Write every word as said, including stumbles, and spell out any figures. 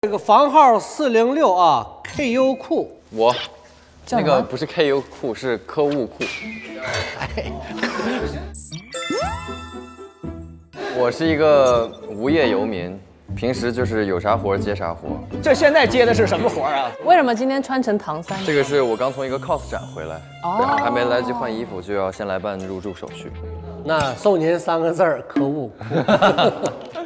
这个房号四零六啊 ，K U 库。 我，那个不是 K U 库，是科务库。我是一个无业游民，平时就是有啥活接啥活。 这现在接的是什么活啊？ 为什么今天穿成唐三？ 这个是我刚从一个 cos 展回来，哦、还没来得及换衣服，就要先来办入住手续。 那送您三个字儿：可恶。